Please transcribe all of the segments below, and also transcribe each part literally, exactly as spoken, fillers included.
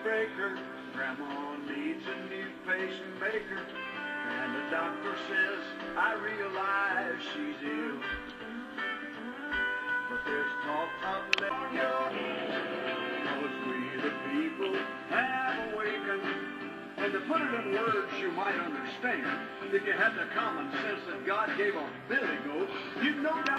breaker. Grandma needs a new pacemaker. And the doctor says, I realize she's ill. But there's talk of letting go. Cause we the people have awakened. And to put it in words you might understand, if you had the common sense that God gave a billy goat, you'd know that.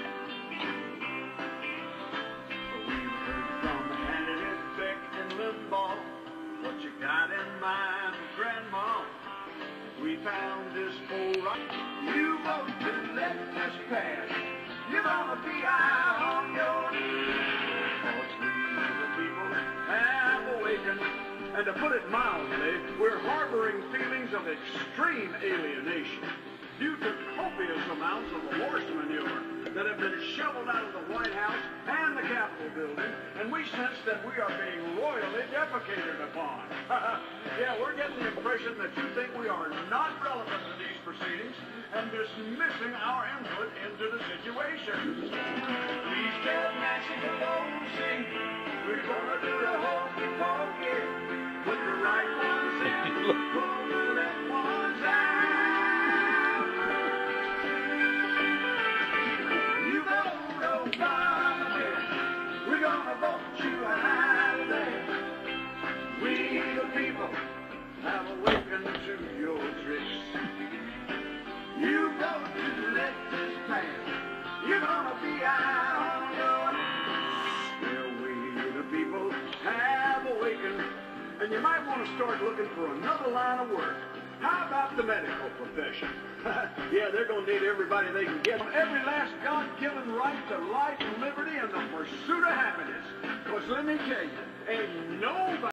We've heard from Hannah, Beck, and Limbaugh. What you got in mind, Grandma? We found this full right. You vote to let this pass. You're gonna be out on your knees. Cause we the people have awakened. And to put it mildly, we're harboring feelings of extreme alienation due to copious amounts of horse manure that have been shoveled out of the White House and the Capitol building, and we sense that we are being royally defecated upon. Yeah, we're getting the impression that you think we are not relevant to these proceedings and dismissing our input into the situation. Please tell Nancy Pelosi we're gonna do the hokey-pokey. Put the right ones in, pull the left ones out. You vote Obama, we're gonna vote you out of there. We the people have awakened to your tricks. You vote to let this pass, you're gonna be out on your knees. Well, we the people have awakened. And you might want to start looking for another line of work. How about the medical profession? Yeah, they're going to need everybody they can get on every last God-given right to life and liberty and the pursuit of happiness. Because let me tell you, ain't nobody